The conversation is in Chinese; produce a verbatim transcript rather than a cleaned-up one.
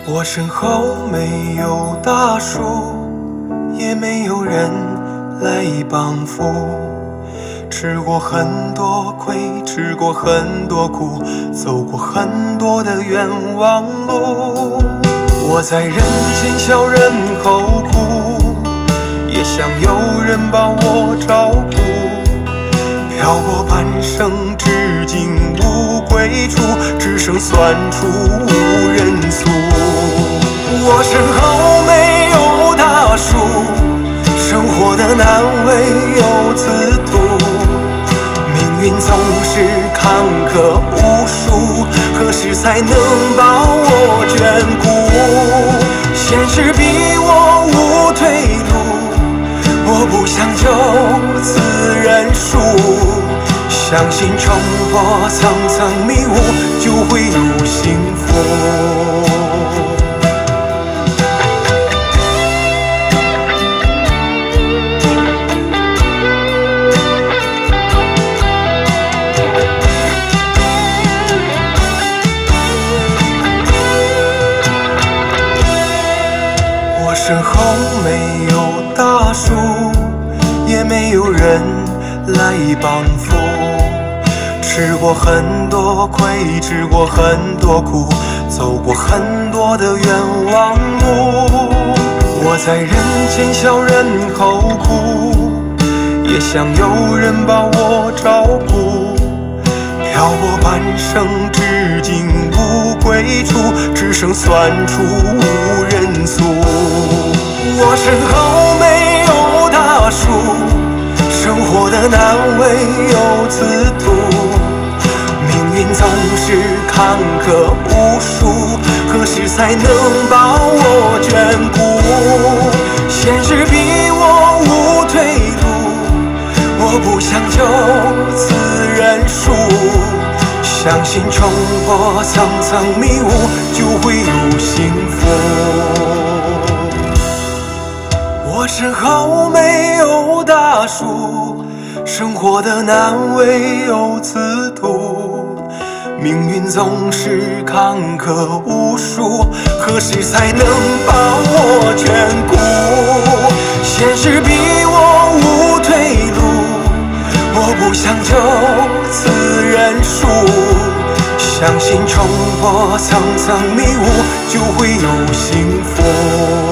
我身后没有大树，也没有人来帮扶。吃过很多亏，吃过很多苦，走过很多的冤枉路。我在人前笑人后哭，也想有人把我照顾。漂泊半生，至今无归处，只剩酸楚无人诉。我身后没有大树，生活的难为有此途。命运总是坎坷无数，何时才能把我眷顾？现实逼我无退路，我不想就此认输。相信冲破层层迷雾，就会有幸福。我身后没有大树，也没有人来帮扶。吃过很多亏，吃过很多苦，走过很多的冤枉路。我在人前笑人后哭，也想有人把我照顾。漂泊半生，至今无归处，只剩酸楚无人诉。我身后没有大树，生活的难为有此途。命运总是坎坷无数，何时才能把我眷顾？现实逼我无退路，我不想就此认输。相信冲破层层迷雾，就会有幸福。我身后没有大树，生活的难为有此途。命运总是坎坷无数，何时才能把我眷顾？现实逼我无退路，我不想就此认输。相信冲破层层迷雾，就会有幸福。